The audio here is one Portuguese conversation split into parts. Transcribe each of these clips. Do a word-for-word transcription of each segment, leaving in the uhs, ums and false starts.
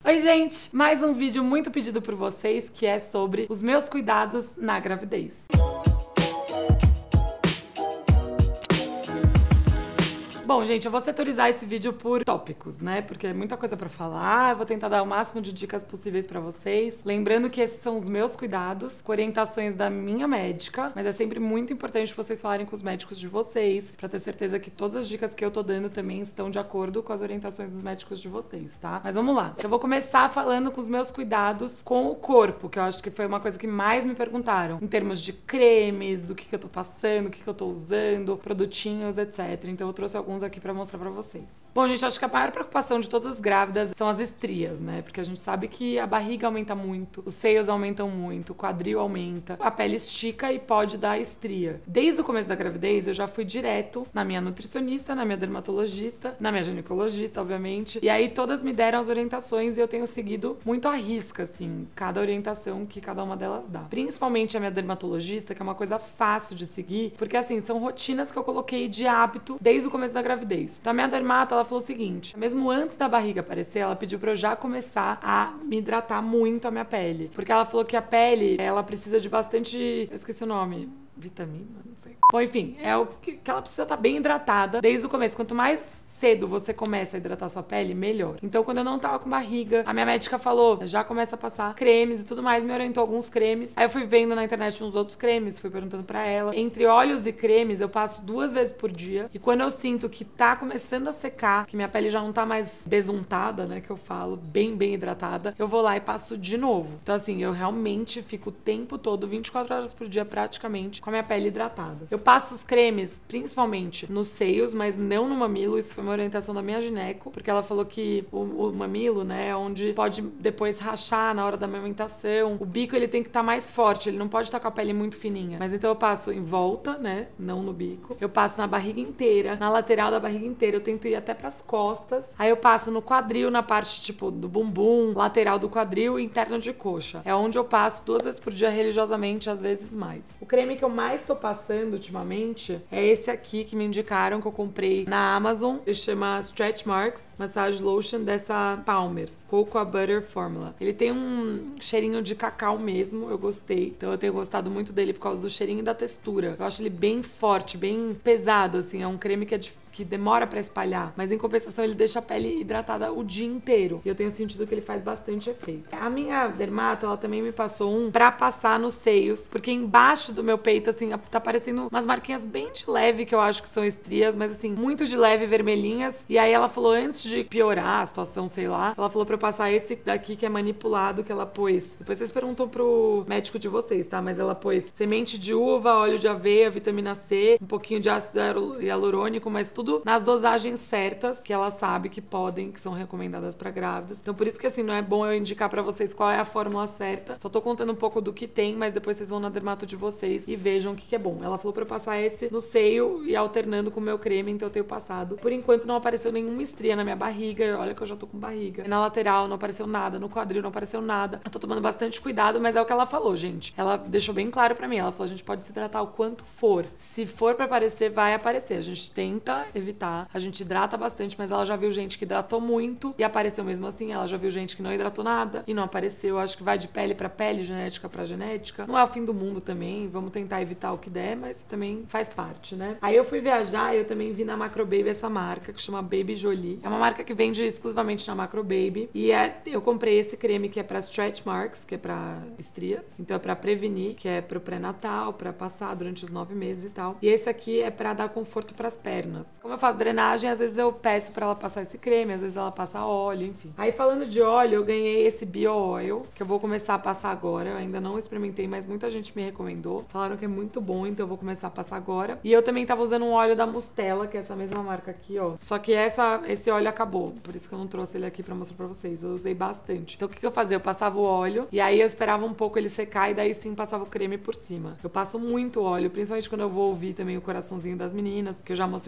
Oi, gente! Mais um vídeo muito pedido por vocês, que é sobre os meus cuidados na gravidez. Bom, gente, eu vou setorizar esse vídeo por tópicos, né? Porque é muita coisa pra falar, eu vou tentar dar o máximo de dicas possíveis pra vocês. Lembrando que esses são os meus cuidados, com orientações da minha médica, mas é sempre muito importante que vocês falarem com os médicos de vocês, pra ter certeza que todas as dicas que eu tô dando também estão de acordo com as orientações dos médicos de vocês, tá? Mas vamos lá. Eu vou começar falando com os meus cuidados com o corpo, que eu acho que foi uma coisa que mais me perguntaram, em termos de cremes, do que que eu tô passando, o que que eu tô usando, produtinhos, etcétera. Então eu trouxe alguns aqui pra mostrar pra vocês. Bom, gente, acho que a maior preocupação de todas as grávidas são as estrias, né? Porque a gente sabe que a barriga aumenta muito, os seios aumentam muito, o quadril aumenta, a pele estica e pode dar estria. Desde o começo da gravidez, eu já fui direto na minha nutricionista, na minha dermatologista, na minha ginecologista, obviamente. E aí todas me deram as orientações e eu tenho seguido muito à risca, assim, cada orientação que cada uma delas dá. Principalmente a minha dermatologista, que é uma coisa fácil de seguir, porque assim, são rotinas que eu coloquei de hábito desde o começo da gravidez. Então a minha dermato, ela falou o seguinte, mesmo antes da barriga aparecer, ela pediu pra eu já começar a me hidratar muito a minha pele. Porque ela falou que a pele, ela precisa de bastante... Eu esqueci o nome... vitamina, não sei. Bom, enfim, é o que, que ela precisa estar bem hidratada desde o começo. Quanto mais cedo você começa a hidratar sua pele, melhor. Então, quando eu não tava com barriga, a minha médica falou, já começa a passar cremes e tudo mais, me orientou alguns cremes. Aí eu fui vendo na internet uns outros cremes, fui perguntando pra ela. Entre óleos e cremes, eu passo duas vezes por dia. E quando eu sinto que tá começando a secar, que minha pele já não tá mais besuntada, né, que eu falo, bem, bem hidratada, eu vou lá e passo de novo. Então, assim, eu realmente fico o tempo todo, vinte e quatro horas por dia, praticamente, com a minha pele hidratada. Eu passo os cremes, principalmente nos seios, mas não no mamilo. Isso foi uma orientação da minha gineco, porque ela falou que o, o mamilo, né, é onde pode depois rachar na hora da amamentação. O bico, ele tem que estar tá mais forte, ele não pode estar tá com a pele muito fininha. Mas então eu passo em volta, né, não no bico. Eu passo na barriga inteira, na lateral da barriga inteira. Eu tento ir até pras costas. Aí eu passo no quadril, na parte, tipo, do bumbum, lateral do quadril e interno de coxa. É onde eu passo duas vezes por dia religiosamente, às vezes mais. O creme que eu mais tô passando ultimamente é esse aqui que me indicaram, que eu comprei na Amazon. Ele chama Stretch Marks Massage Lotion, dessa Palmer's Cocoa Butter Formula. Ele tem um cheirinho de cacau mesmo, eu gostei. Então eu tenho gostado muito dele por causa do cheirinho e da textura. Eu acho ele bem forte, bem pesado, assim. É um creme que é difícil, que demora pra espalhar, mas em compensação ele deixa a pele hidratada o dia inteiro. E eu tenho sentido que ele faz bastante efeito. A minha dermato, ela também me passou um pra passar nos seios, porque embaixo do meu peito, assim, tá parecendo umas marquinhas bem de leve, que eu acho que são estrias, mas assim, muito de leve, vermelhinhas. E aí ela falou, antes de piorar a situação, sei lá, ela falou pra eu passar esse daqui que é manipulado, que ela pôs. Depois vocês perguntam pro médico de vocês, tá? Mas ela pôs semente de uva, óleo de aveia, vitamina C, um pouquinho de ácido hialurônico, mas tudo nas dosagens certas, que ela sabe que podem, que são recomendadas pra grávidas. Então por isso que assim, não é bom eu indicar pra vocês qual é a fórmula certa. Só tô contando um pouco do que tem, mas depois vocês vão na dermato de vocês e vejam o que, que é bom. Ela falou pra eu passar esse no seio e alternando com o meu creme, então eu tenho passado. Por enquanto não apareceu nenhuma estria na minha barriga, olha que eu já tô com barriga. Na lateral não apareceu nada, no quadril não apareceu nada. Eu tô tomando bastante cuidado, mas é o que ela falou, gente. Ela deixou bem claro pra mim, ela falou, a gente pode se hidratar o quanto for. Se for pra aparecer, vai aparecer. A gente tenta evitar. A gente hidrata bastante, mas ela já viu gente que hidratou muito e apareceu mesmo assim. Ela já viu gente que não hidratou nada e não apareceu. Acho que vai de pele pra pele, genética pra genética. Não é o fim do mundo também. Vamos tentar evitar o que der, mas também faz parte, né? Aí eu fui viajar e eu também vi na Macro Baby essa marca que chama Baby Jolie. É uma marca que vende exclusivamente na Macro Baby. E é, eu comprei esse creme que é pra Stretch Marks, que é pra estrias. Então é pra prevenir, que é pro pré-natal, pra passar durante os nove meses e tal. E esse aqui é pra dar conforto pras pernas. Como eu faço drenagem, às vezes eu peço pra ela passar esse creme, às vezes ela passa óleo, enfim. Aí falando de óleo, eu ganhei esse Bio Oil, que eu vou começar a passar agora. Eu ainda não experimentei, mas muita gente me recomendou. Falaram que é muito bom, então eu vou começar a passar agora. E eu também tava usando um óleo da Mustela, que é essa mesma marca aqui, ó. Só que essa, esse óleo acabou, por isso que eu não trouxe ele aqui pra mostrar pra vocês. Eu usei bastante. Então o que que eu fazia? Eu passava o óleo, e aí eu esperava um pouco ele secar, e daí sim passava o creme por cima. Eu passo muito óleo, principalmente quando eu vou ouvir também o coraçãozinho das meninas, que eu já mostrei pra vocês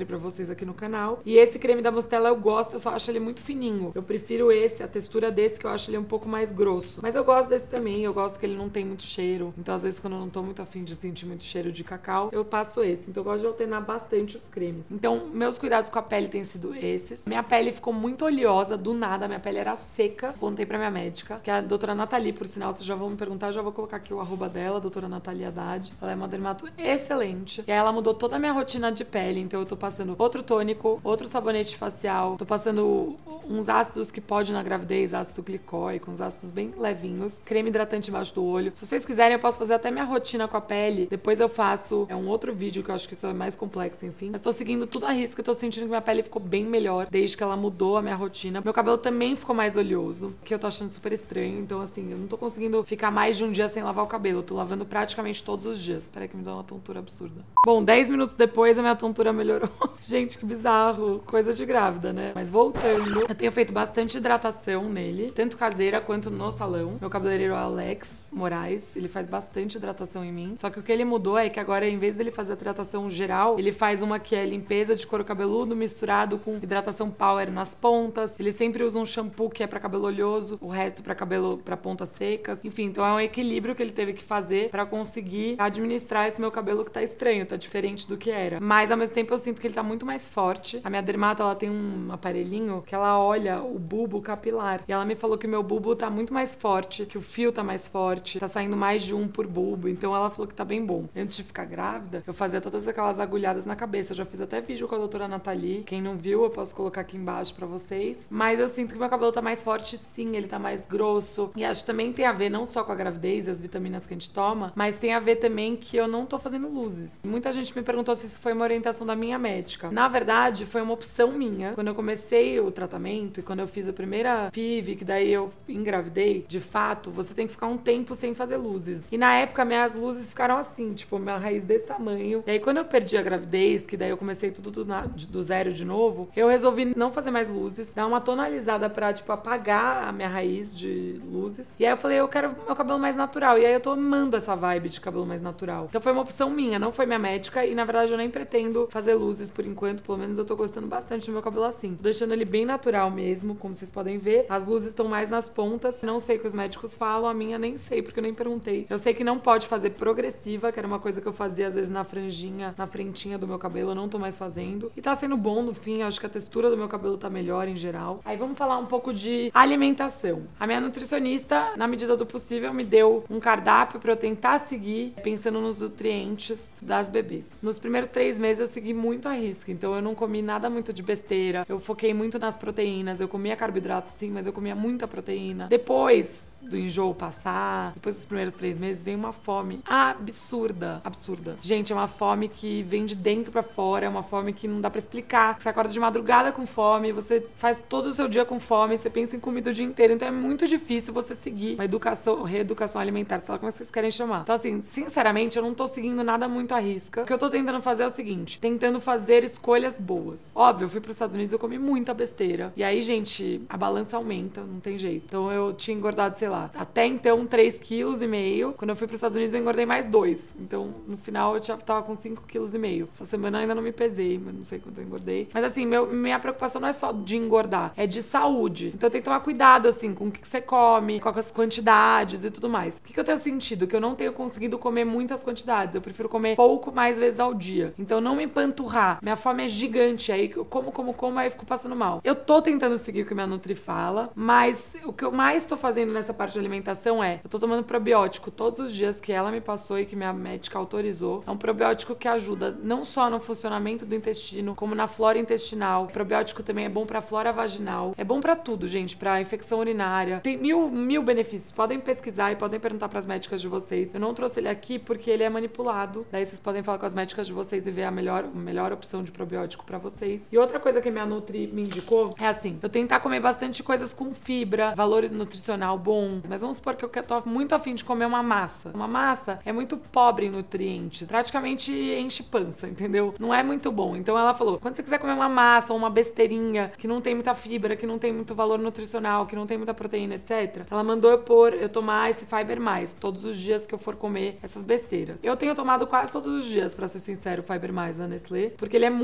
vocês aqui no canal. E esse creme da Mostela eu gosto, eu só acho ele muito fininho. Eu prefiro esse, a textura desse, que eu acho ele um pouco mais grosso. Mas eu gosto desse também, eu gosto que ele não tem muito cheiro. Então, às vezes, quando eu não tô muito afim de sentir muito cheiro de cacau, eu passo esse. Então, eu gosto de alternar bastante os cremes. Então, meus cuidados com a pele têm sido esses. Minha pele ficou muito oleosa, do nada. Minha pele era seca. Contei pra minha médica, que é a doutora Nathalie, por sinal, vocês já vão me perguntar, eu já vou colocar aqui o arroba dela, doutora Nathalie Haddad. Ela é uma dermato excelente. E aí, ela mudou toda a minha rotina de pele. Então, eu tô passando outro tônico, outro sabonete facial. Tô passando uns ácidos que pode na gravidez, ácido glicóico, uns ácidos bem levinhos. Creme hidratante embaixo do olho. Se vocês quiserem, eu posso fazer até minha rotina com a pele. Depois eu faço, é um outro vídeo que eu acho que isso é mais complexo, enfim. Mas tô seguindo tudo à risca, tô sentindo que minha pele ficou bem melhor desde que ela mudou a minha rotina. Meu cabelo também ficou mais oleoso, que eu tô achando super estranho. Então, assim, eu não tô conseguindo ficar mais de um dia sem lavar o cabelo. Eu tô lavando praticamente todos os dias. Peraí que me dá uma tontura absurda. Bom, dez minutos depois a minha tontura melhorou. Gente, que bizarro. Coisa de grávida, né? Mas voltando, eu tenho feito bastante hidratação nele, tanto caseira quanto no salão. Meu cabeleireiro Alex Moraes, ele faz bastante hidratação em mim. Só que o que ele mudou é que agora, em vez dele fazer a hidratação geral, ele faz uma que é limpeza de couro cabeludo misturado com hidratação power nas pontas. Ele sempre usa um shampoo que é pra cabelo oleoso, o resto pra cabelo pra pontas secas. Enfim, então é um equilíbrio que ele teve que fazer pra conseguir administrar esse meu cabelo que tá estranho, tá diferente do que era. Mas ao mesmo tempo eu sinto que ele tá muito mais forte. A minha dermato, ela tem um aparelhinho que ela olha o bulbo capilar. E ela me falou que meu bulbo tá muito mais forte, que o fio tá mais forte, tá saindo mais de um por bulbo. Então ela falou que tá bem bom. Antes de ficar grávida, eu fazia todas aquelas agulhadas na cabeça. Eu já fiz até vídeo com a doutora Nathalie. Quem não viu, eu posso colocar aqui embaixo pra vocês. Mas eu sinto que meu cabelo tá mais forte, sim. Ele tá mais grosso. E acho que também tem a ver não só com a gravidez e as vitaminas que a gente toma, mas tem a ver também que eu não tô fazendo luzes. Muita gente me perguntou se isso foi uma orientação da minha médica. Na verdade, foi uma opção minha. Quando eu comecei o tratamento e quando eu fiz a primeira F I V, que daí eu engravidei, de fato, você tem que ficar um tempo sem fazer luzes. E na época, minhas luzes ficaram assim, tipo, minha raiz desse tamanho. E aí, quando eu perdi a gravidez, que daí eu comecei tudo do, na, do zero de novo, eu resolvi não fazer mais luzes, dar uma tonalizada pra, tipo, apagar a minha raiz de luzes. E aí eu falei, eu quero meu cabelo mais natural. E aí eu tô amando essa vibe de cabelo mais natural. Então foi uma opção minha, não foi minha médica. E na verdade eu nem pretendo fazer luzes por enquanto. Pelo menos eu tô gostando bastante do meu cabelo assim. Tô deixando ele bem natural mesmo, como vocês podem ver. As luzes estão mais nas pontas. Não sei o que os médicos falam, a minha nem sei, porque eu nem perguntei. Eu sei que não pode fazer progressiva, que era uma coisa que eu fazia às vezes na franjinha, na frentinha do meu cabelo. Eu não tô mais fazendo. E tá sendo bom no fim. Acho que a textura do meu cabelo tá melhor em geral. Aí vamos falar um pouco de alimentação. A minha nutricionista, na medida do possível, me deu um cardápio pra eu tentar seguir, pensando nos nutrientes das bebês. Nos primeiros três meses eu segui muito à risca, então eu não comi nada muito de besteira, eu foquei muito nas proteínas, eu comia carboidrato sim, mas eu comia muita proteína. Depois do enjoo passar, depois dos primeiros três meses, vem uma fome absurda, absurda. Gente, é uma fome que vem de dentro pra fora, é uma fome que não dá pra explicar. Você acorda de madrugada com fome, você faz todo o seu dia com fome, você pensa em comida o dia inteiro, então é muito difícil você seguir uma educação, reeducação alimentar, sei lá como vocês querem chamar. Então assim, sinceramente, eu não tô seguindo nada muito à risca. O que eu tô tentando fazer é o seguinte, tentando fazer escolhas boas. Óbvio, eu fui pros Estados Unidos, eu comi muita besteira. E aí, gente, a balança aumenta, não tem jeito. Então eu tinha engordado, sei lá, até então três vírgula cinco quilos. Quando eu fui pros Estados Unidos, eu engordei mais dois. Então, no final, eu já tava com cinco vírgula cinco quilos. Essa semana eu ainda não me pesei, mas não sei quanto eu engordei. Mas assim, meu, minha preocupação não é só de engordar, é de saúde. Então tem que tomar cuidado, assim, com o que você come, com as quantidades e tudo mais. O que, que eu tenho sentido? Que eu não tenho conseguido comer muitas quantidades. Eu prefiro comer pouco mais vezes ao dia. Então não me empanturrar. Minha fome é gigante. Aí eu como, como, como, aí eu fico passando mal. Eu tô tentando seguir o que minha Nutri fala, mas o que eu mais tô fazendo nessa parte de alimentação é, eu tô tomando probiótico todos os dias que ela me passou e que minha médica autorizou. É um probiótico que ajuda não só no funcionamento do intestino, como na flora intestinal. O probiótico também é bom pra flora vaginal. É bom pra tudo, gente, pra infecção urinária. Tem mil, mil benefícios. Podem pesquisar e podem perguntar pras médicas de vocês. Eu não trouxe ele aqui porque ele é manipulado. Daí vocês podem falar com as médicas de vocês e ver a melhor, a melhor opção de probiótico pra vocês. E outra coisa que a minha Nutri me indicou é assim, eu tentar comer bastante coisas com fibra, valor nutricional bom. Mas vamos supor que eu tô muito afim de comer uma massa. Uma massa é muito pobre em nutrientes. Praticamente enche pança, entendeu? Não é muito bom. Então ela falou, quando você quiser comer uma massa ou uma besteirinha que não tem muita fibra, que não tem muito valor nutricional, que não tem muita proteína, etcétera. Ela mandou eu pôr, eu tomar esse Fiber Mais todos os dias que eu for comer essas besteiras. Eu tenho tomado quase todos os dias, pra ser sincero, o Fiber Mais da Nestlé, porque ele é muito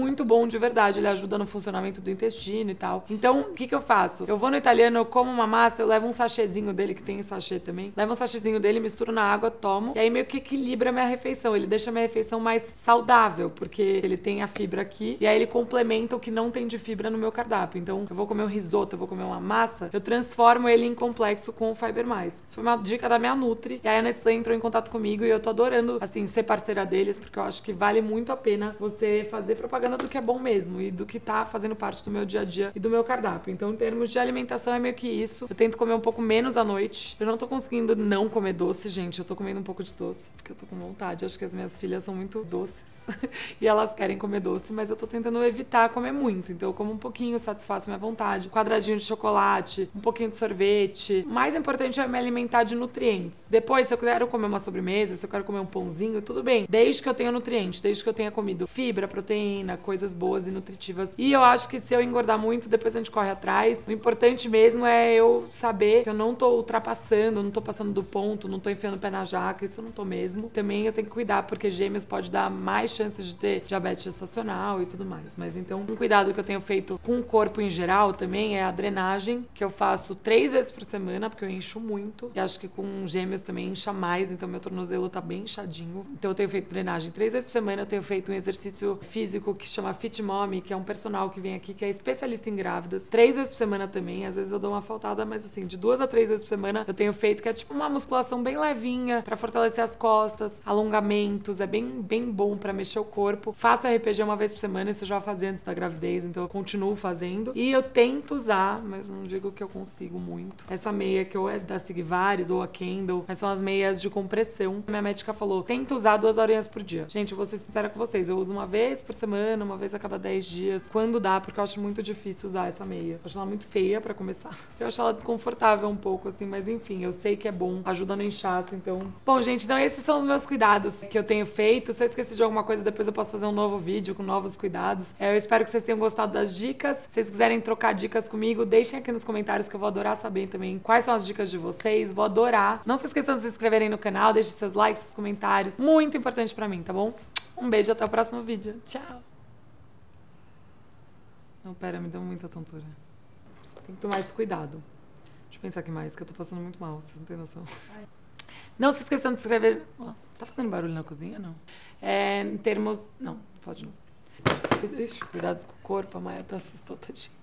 muito bom de verdade. Ele ajuda no funcionamento do intestino e tal. Então, o que que eu faço? Eu vou no italiano, eu como uma massa, eu levo um sachêzinho dele, que tem sachê também. Levo um sachêzinho dele, misturo na água, tomo. E aí meio que equilibra a minha refeição. Ele deixa a minha refeição mais saudável, porque ele tem a fibra aqui. E aí ele complementa o que não tem de fibra no meu cardápio. Então, eu vou comer um risoto, eu vou comer uma massa, eu transformo ele em complexo com o Fiber Mais. Isso foi uma dica da minha Nutri. E aí a Nestlé entrou em contato comigo e eu tô adorando, assim, ser parceira deles, porque eu acho que vale muito a pena você fazer propaganda do que é bom mesmo e do que tá fazendo parte do meu dia a dia e do meu cardápio. Então, em termos de alimentação, é meio que isso. Eu tento comer um pouco menos à noite. Eu não tô conseguindo não comer doce, gente. Eu tô comendo um pouco de doce, porque eu tô com vontade. Acho que as minhas filhas são muito doces e elas querem comer doce, mas eu tô tentando evitar comer muito. Então, eu como um pouquinho, satisfaço minha vontade. Um quadradinho de chocolate, um pouquinho de sorvete. O mais importante é me alimentar de nutrientes. Depois, se eu quero comer uma sobremesa, se eu quero comer um pãozinho, tudo bem. Desde que eu tenha nutriente, desde que eu tenha comido fibra, proteína, coisas boas e nutritivas. E eu acho que se eu engordar muito, depois a gente corre atrás. O importante mesmo é eu saber que eu não tô ultrapassando, não tô passando do ponto, não tô enfiando o pé na jaca, isso eu não tô mesmo. Também eu tenho que cuidar, porque gêmeos pode dar mais chances de ter diabetes gestacional e tudo mais. Mas então, um cuidado que eu tenho feito com o corpo em geral também é a drenagem, que eu faço três vezes por semana, porque eu encho muito. E acho que com gêmeos também incha mais, então meu tornozelo tá bem inchadinho. Então eu tenho feito drenagem três vezes por semana, eu tenho feito um exercício físico que chama Fit Mommy, que é um personal que vem aqui, que é especialista em grávidas. Três vezes por semana também, às vezes eu dou uma faltada, mas assim, de duas a três vezes por semana eu tenho feito, que é tipo uma musculação bem levinha, pra fortalecer as costas, alongamentos, é bem, bem bom pra mexer o corpo. Faço R P G uma vez por semana, isso eu já fazia antes da gravidez, então eu continuo fazendo. E eu tento usar, mas não digo que eu consigo muito, essa meia que ou é da Sigvaris ou a Kendall, mas são as meias de compressão. Minha médica falou, tenta usar duas horinhas por dia. Gente, eu vou ser sincera com vocês, eu uso uma vez por semana, uma vez a cada dez dias, quando dá, porque eu acho muito difícil usar essa meia. Eu acho ela muito feia pra começar. Eu acho ela desconfortável um pouco, assim, mas enfim, eu sei que é bom, ajuda no inchaço, então... Bom, gente, então esses são os meus cuidados que eu tenho feito. Se eu esqueci de alguma coisa, depois eu posso fazer um novo vídeo com novos cuidados. Eu espero que vocês tenham gostado das dicas. Se vocês quiserem trocar dicas comigo, deixem aqui nos comentários que eu vou adorar saber também quais são as dicas de vocês. Vou adorar. Não se esqueçam de se inscreverem no canal, deixem seus likes, seus comentários. Muito importante pra mim, tá bom? Um beijo, até o próximo vídeo. Tchau! Não, pera, me deu muita tontura. Tem que tomar esse cuidado. Deixa eu pensar aqui mais, que eu tô passando muito mal, vocês não têm noção. Não se esqueçam de se inscrever... Oh, tá fazendo barulho na cozinha, não? É, em termos... Não, fala de novo. Ixi, cuidados com o corpo, a Maia tá assustou, tadinha.